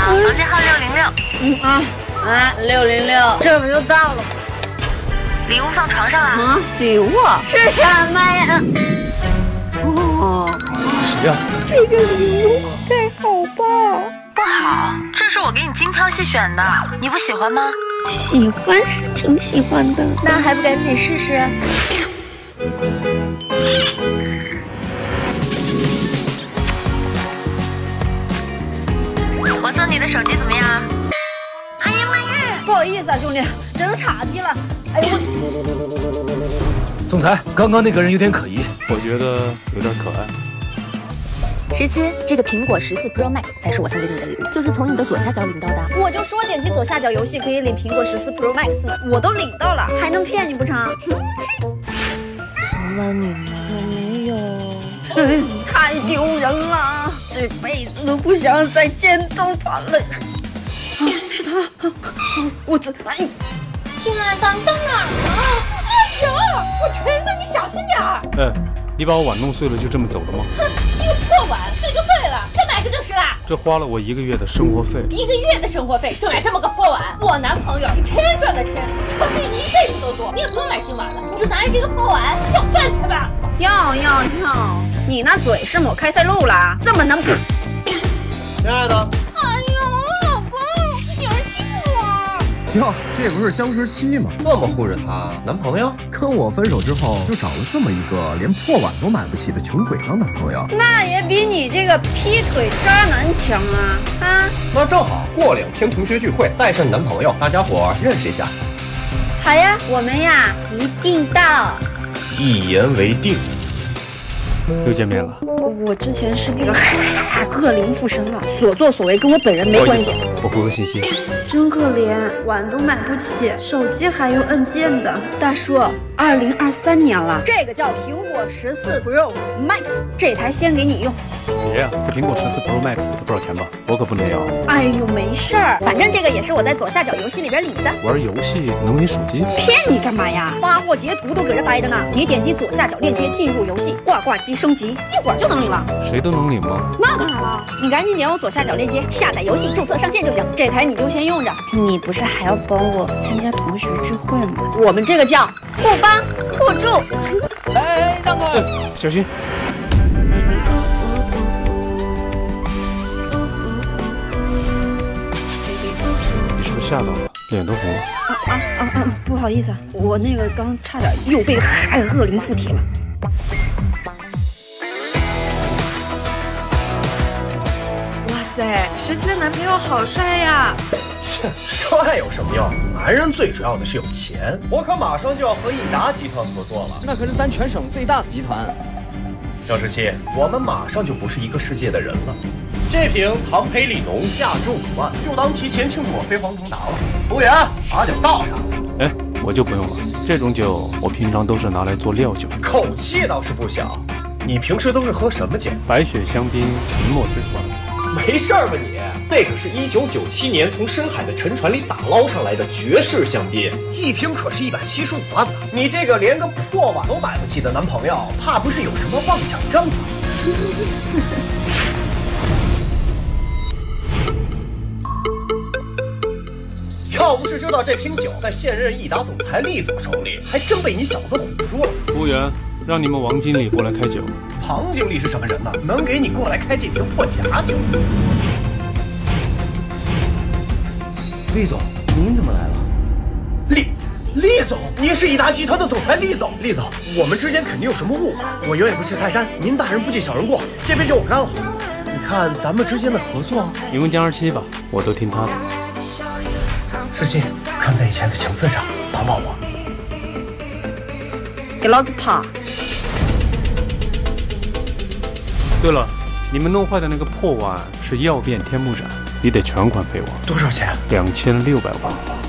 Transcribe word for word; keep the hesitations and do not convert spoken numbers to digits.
房间号六零六。 嗯啊啊，六零六，这不就到了？ 礼物放床上了。 啊，礼物是什么呀？哦， 谁呀？ 这个礼物不太好吧？ 不好，这是我给你精挑细选的，你不喜欢吗？ 喜欢是挺喜欢的， 那还不赶紧试试？我送你的手机怎么样？ 哎呀妈呀！不好意思啊，兄弟，整岔劈了。哎呀， 总裁，刚刚那个人有点可疑，我觉得有点可爱。 十七，这个苹果十四 Pro Max 才是我送给你的礼物，就是从你的左下角领到的。 我就说点击左下角游戏可以领苹果十四 Pro Max 呢，我都领到了，还能骗你不成？ 想问你们有没有？ 嗯，太丢人了，这辈子都不想再见到他了。啊，是他！啊啊、我这哎， 进来上当了！啊！哎呀，我裙子你小心点儿！ 哎，你把我碗弄碎了，就这么走了吗？ 哼，一个破碗碎就碎了，再买个就是啦。 这花了我一个月的生活费， 一个月的生活费就买这么个破碗，我男朋友一天赚的钱可比你一辈子都多，你也不用买新碗了，你就拿着这个破碗要饭去吧。 要要要！你那嘴是抹开塞露了，这么能？ 亲爱的。 哎呦，老公，有人欺负我！ 哟，这不是僵尸七吗？这么护着她，男朋友跟我分手之后，就找了这么一个连破碗都买不起的穷鬼当男朋友， 那也比你这个劈腿渣男强啊！啊， 那正好过两天同学聚会，带上你男朋友，大家伙认识一下。 好呀，我们呀一定到。 一言为定。 又见面了。 我之前是那个恶灵附身了，所作所为跟我本人没关系。 我回个信息。 真可怜，碗都买不起，手机还用按键的。大叔，二零二三年了，这个叫苹果十四 Pro Max， 这台先给你用。 别呀、啊，这苹果十四 Pro Max 得不少钱吧？我可不能要。 哎呦，没事儿，反正这个也是我在左下角游戏里边领的。 玩游戏能领手机？ 骗你干嘛呀？发货截图都搁这待着呢。你点击左下角链接进入游戏，挂挂机升级，一会儿就能领了。 谁都能领吗？ 那当然了，你赶紧点我左下角链接，下载游戏，注册上线就行。这台你就先用着。你不是还要帮我参加同学聚会吗？我们这个叫互帮互助。 哎哎，让开、 哎！小心！你是不是吓到了？脸都红了。 啊啊啊啊！不好意思，我那个刚差点又被害恶灵附体了。 哇塞，十七的男朋友好帅呀！ 切，帅有什么用？男人最主要的是有钱。我可马上就要和益达集团合作了， 那可是咱全省最大的集团。 赵十七，我们马上就不是一个世界的人了。这瓶糖培里浓价值五万，就当提前庆祝我飞黄腾达了。服务员，把酒倒上。 哎，我就不用了，这种酒我平常都是拿来做料酒。 口气倒是不小，你平时都是喝什么酒？ 白雪香槟沉默之船。 没事儿吧你？那可是一九九七年从深海的沉船里打捞上来的绝世香槟，一瓶可是一百七十五万呢。你这个连个破碗都买不起的男朋友，怕不是有什么妄想症吧？要不是知道这瓶酒在现任益达总裁厉总手里，还真被你小子唬住了。 服务员，让你们王经理过来开酒。 庞经理是什么人呢？能给你过来开这瓶破假酒？厉总，您怎么来了？厉厉总，您是益达集团的总裁厉总。厉总，我们之间肯定有什么误会。我永远不识泰山，您大人不计小人过，这杯酒我干了。你看咱们之间的合作， 你问江二七吧，我都听他的。 十七，看在以前的情分上，帮帮我， 给老子跑！ 对了，你们弄坏的那个破碗是曜变天幕斩，你得全款赔我。 多少钱？ 两千六百万。